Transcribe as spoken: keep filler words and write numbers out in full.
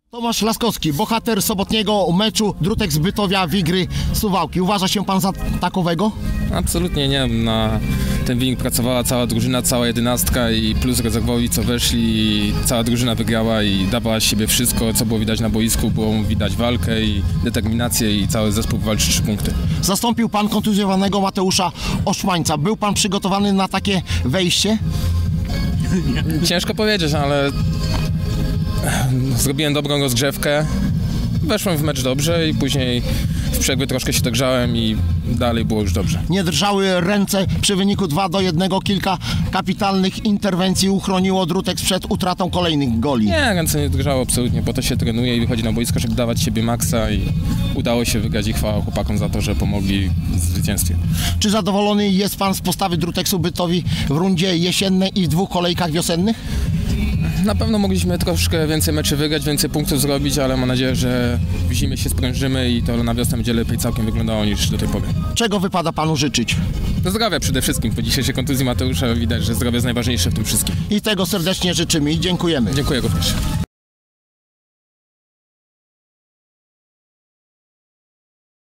Tomasz Laskowski, bohater sobotniego meczu Drutex Bytowia Wigry Suwałki. Uważa się pan za takowego? Absolutnie nie. Na ten wynik pracowała cała drużyna, cała jedenastka i plus rezerwowi, co weszli, i cała drużyna wygrała i dawała z siebie wszystko, co było widać na boisku. Było widać walkę i determinację i cały zespół walczy trzy punkty. Zastąpił pan kontuzjowanego Mateusza Oszmańca. Był pan przygotowany na takie wejście? Ciężko powiedzieć, ale zrobiłem dobrą rozgrzewkę, weszłem w mecz dobrze i później w przerwie troszkę się dogrzałem i dalej było już dobrze. Nie drżały ręce przy wyniku dwa do jednego, kilka kapitalnych interwencji uchroniło Drutex przed utratą kolejnych goli. Nie, ręce nie drżało absolutnie, po to się trenuje i wychodzi na boisko, żeby dawać siebie maksa i udało się wygrać i chwała chłopakom za to, że pomogli w zwycięstwie. Czy zadowolony jest pan z postawy Drutexu Bytowi w rundzie jesiennej i w dwóch kolejkach wiosennych? Na pewno mogliśmy troszkę więcej meczy wygrać, więcej punktów zrobić, ale mam nadzieję, że w zimie się sprężymy i to na wiosnę będzie lepiej całkiem wyglądało niż do tej pory. Czego wypada panu życzyć? Do zdrowia przede wszystkim. Po dzisiejszej kontuzji Mateusza widać, że zdrowie jest najważniejsze w tym wszystkim. I tego serdecznie życzymy i dziękujemy. Dziękuję również.